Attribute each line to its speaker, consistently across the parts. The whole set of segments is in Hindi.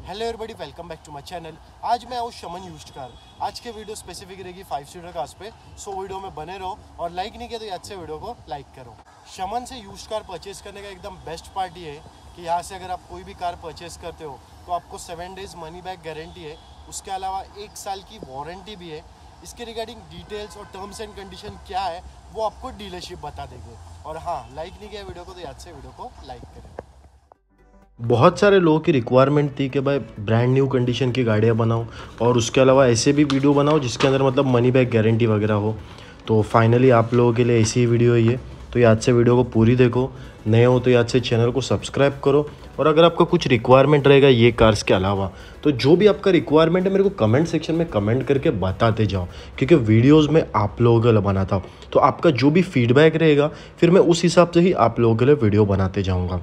Speaker 1: Hello everybody, welcome back to my channel. आज मैं आऊँ शमन यूज्ड कार। आज के वीडियो स्पेसिफिक रहेगी 5 सीटर कार्स पे, सो वीडियो में बने रहो और लाइक नहीं किया तो याद से वीडियो को लाइक करो। शमन से यूज्ड कार परचेज करने का एकदम बेस्ट पार्ट ये है कि यहाँ से अगर आप कोई भी कार परचेज करते हो तो आपको 7 डेज मनी बैक गारंटी है। उसके अलावा 1 साल की वारंटी भी है। इसके रिगार्डिंग डिटेल्स और टर्म्स एंड कंडीशन क्या है वो आपको डीलरशिप बता देंगे। और हाँ, लाइक नहीं किया वीडियो को तो याद से वीडियो को लाइक करें।
Speaker 2: बहुत सारे लोगों की रिक्वायरमेंट थी कि भाई ब्रांड न्यू कंडीशन की गाड़ियाँ बनाओ और उसके अलावा ऐसे भी वीडियो बनाओ जिसके अंदर मतलब मनी बैक गारंटी वगैरह हो। तो फाइनली आप लोगों के लिए ऐसी ही वीडियो है ये। तो याद से वीडियो को पूरी देखो, नए हो तो याद से चैनल को सब्सक्राइब करो। और अगर आपका कुछ रिक्वायरमेंट रहेगा ये कार्स के अलावा, तो जो भी आपका रिक्वायरमेंट है मेरे को कमेंट सेक्शन में कमेंट करके बताते जाओ, क्योंकि वीडियोज़ में आप लोगों के लिए बनाता हूँ। तो आपका जो भी फीडबैक रहेगा फिर मैं उस हिसाब से ही आप लोगों के लिए वीडियो बनाते जाऊँगा।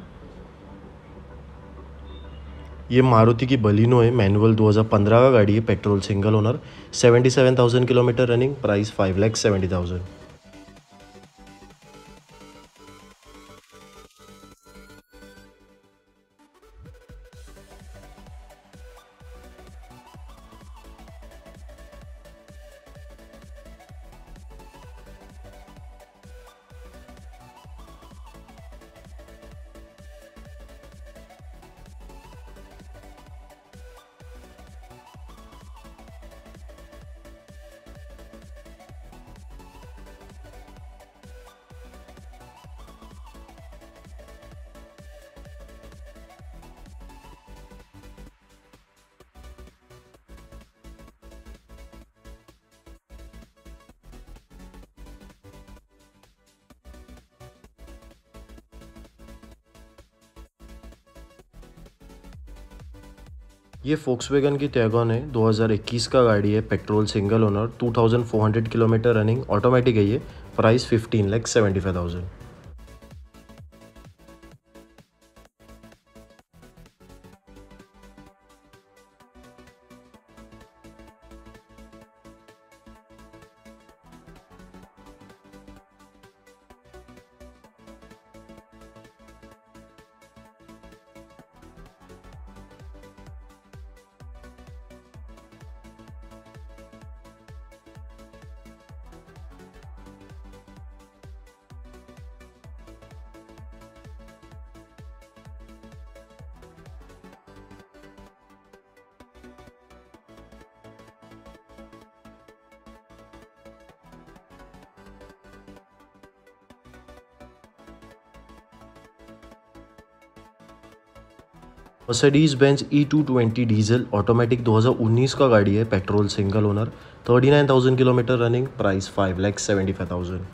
Speaker 2: ये मारुति की बलिनो है, मैनुअल 2015 का गाड़ी है, petrol single owner, 77,000 kilometre running, price 5,70,000। ये फोक्सवैगन की टैगॉन है, 2021 का गाड़ी है, petrol single owner, 2,400 kilometre running, automatic है ये, price 15,75,000। Mercedes Benz E220 diesel automatic 2019 का गाड़ी है, petrol single owner, 39,000 kilometre running, price 5,75,000।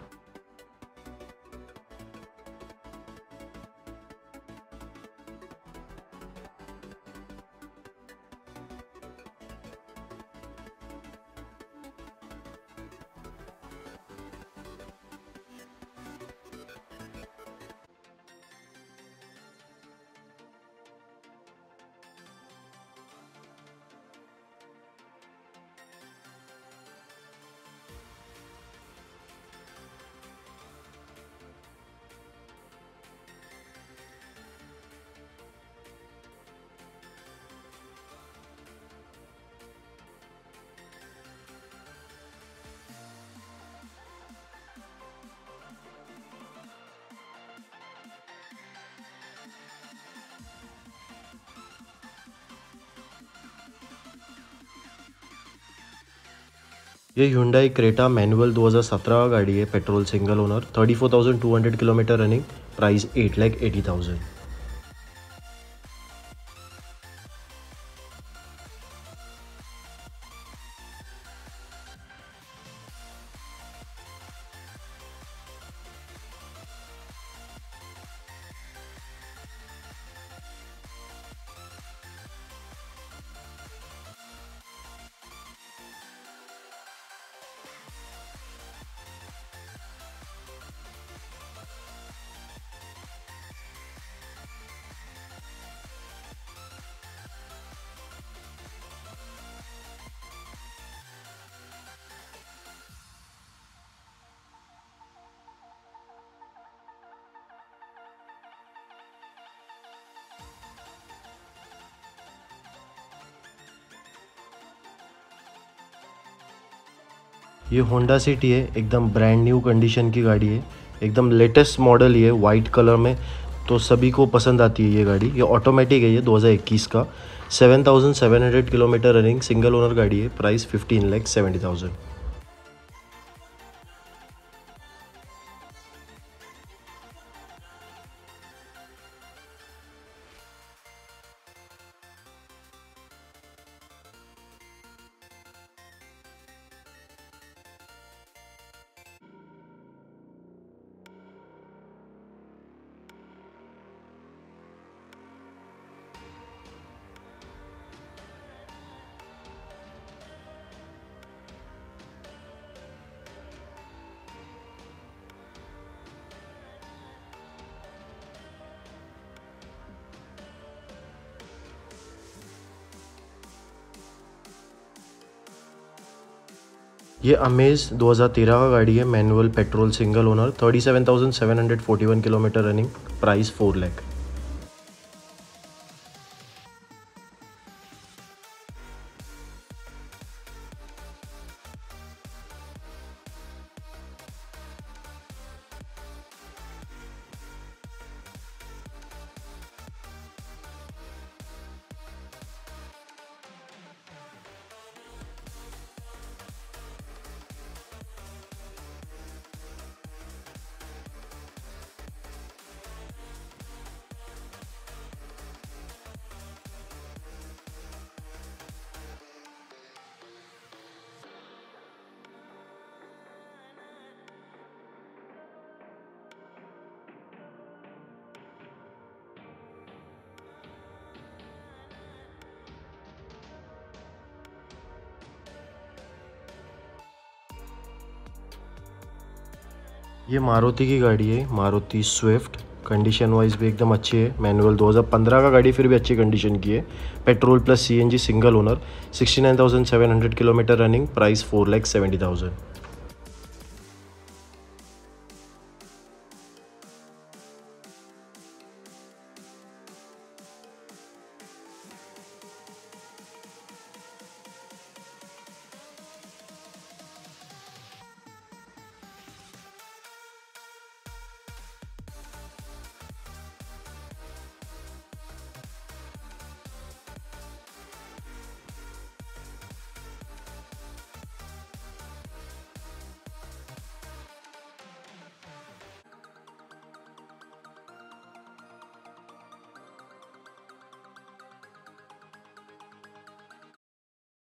Speaker 2: ये Hyundai क्रेटा मैनुअल 2017 का गाड़ी है, petrol single owner, 34,200 kilometre running, price 8,80,000। ये होंडा सिटी है, एकदम ब्रांड न्यू कंडीशन की गाड़ी है, एकदम लेटेस्ट मॉडल ये वाइट कलर में, तो सभी को पसंद आती है ये गाड़ी। ये ऑटोमेटिक है, ये 2021 का, 7,700 किलोमीटर रनिंग, सिंगल ओनर गाड़ी है, प्राइस 15,70,000। ये अमेज 2013 का गाड़ी है, manual petrol single owner, 37,741 kilometre running, price 4 lakh. ये मारुति की गाड़ी है, मारुति स्विफ्ट, कंडीशन वाइज भी एकदम अच्छी है, मैनुअल 2015 का गाड़ी फिर भी अच्छी कंडीशन की है, petrol plus CNG single owner, 69,700 kilometre running, price 4,70,000।